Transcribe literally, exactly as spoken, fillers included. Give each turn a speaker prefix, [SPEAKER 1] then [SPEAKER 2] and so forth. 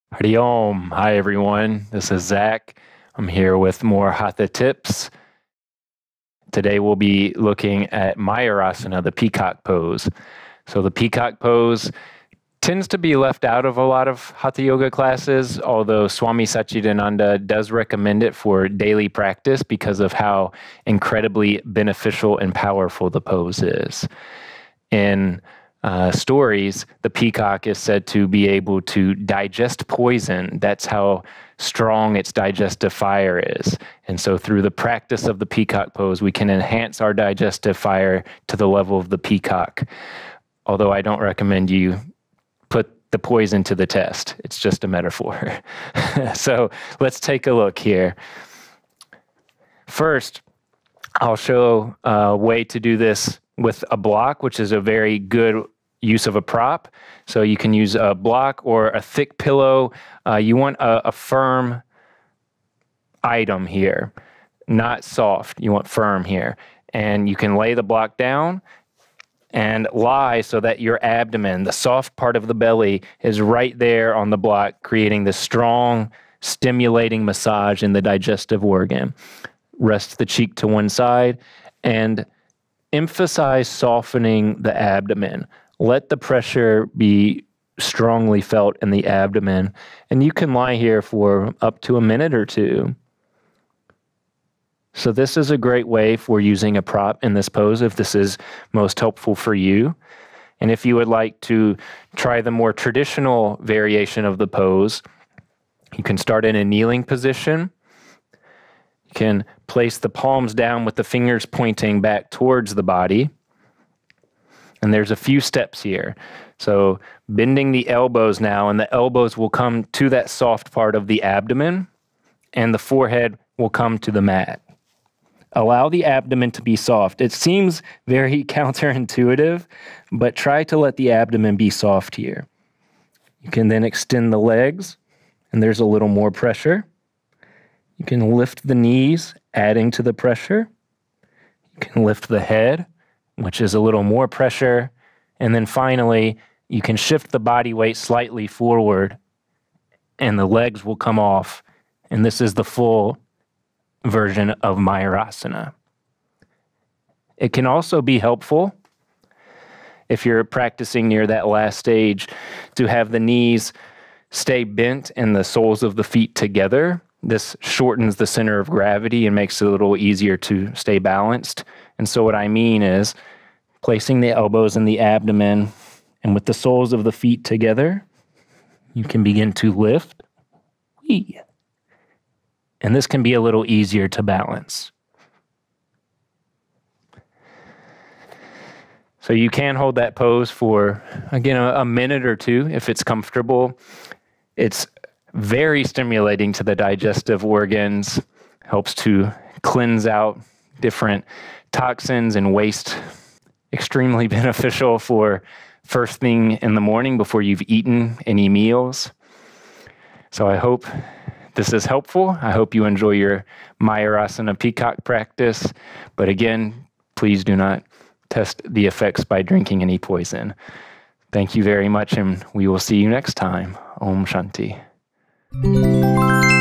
[SPEAKER 1] Hari Om. Hi, everyone. This is Zach. I'm here with more Hatha tips. Today, we'll be looking at Mayurasana, the peacock pose. So the peacock pose tends to be left out of a lot of Hatha yoga classes, although Swami Satchidananda does recommend it for daily practice because of how incredibly beneficial and powerful the pose is. In Uh, stories, the peacock is said to be able to digest poison. That's how strong its digestive fire is. And so through the practice of the peacock pose, we can enhance our digestive fire to the level of the peacock. Although I don't recommend you put the poison to the test. It's just a metaphor. So let's take a look here. First, I'll show a way to do this with a block, which is a very good use of a prop. So you can use a block or a thick pillow. Uh, you want a, a firm item here, not soft. You want firm here. And you can lay the block down and lie so that your abdomen, the soft part of the belly, is right there on the block, creating this strong, stimulating massage in the digestive organ. Rest the cheek to one side and emphasize softening the abdomen. Let the pressure be strongly felt in the abdomen, and you can lie here for up to a minute or two. So this is a great way for using a prop in this pose if this is most helpful for you. And if you would like to try the more traditional variation of the pose, you can start in a kneeling position. You can place the palms down with the fingers pointing back towards the body. And there's a few steps here. So bending the elbows now, and the elbows will come to that soft part of the abdomen, and the forehead will come to the mat. Allow the abdomen to be soft. It seems very counterintuitive, but try to let the abdomen be soft here. You can then extend the legs, and there's a little more pressure. You can lift the knees, adding to the pressure. You can lift the head, which is a little more pressure. And then finally, you can shift the body weight slightly forward, and the legs will come off. And this is the full version of Mayurasana. It can also be helpful if you're practicing near that last stage to have the knees stay bent and the soles of the feet together. This shortens the center of gravity and makes it a little easier to stay balanced. And so what I mean is placing the elbows in the abdomen, and with the soles of the feet together, you can begin to lift. Whee! And this can be a little easier to balance. So you can hold that pose for, again, a, a minute or two if it's comfortable. It's very stimulating to the digestive organs, helps to cleanse out different toxins and waste. Extremely beneficial for first thing in the morning before you've eaten any meals. So I hope this is helpful. I hope you enjoy your Mayurasana peacock practice. But again, please do not test the effects by drinking any poison. Thank you very much, and we will see you next time. Om Shanti.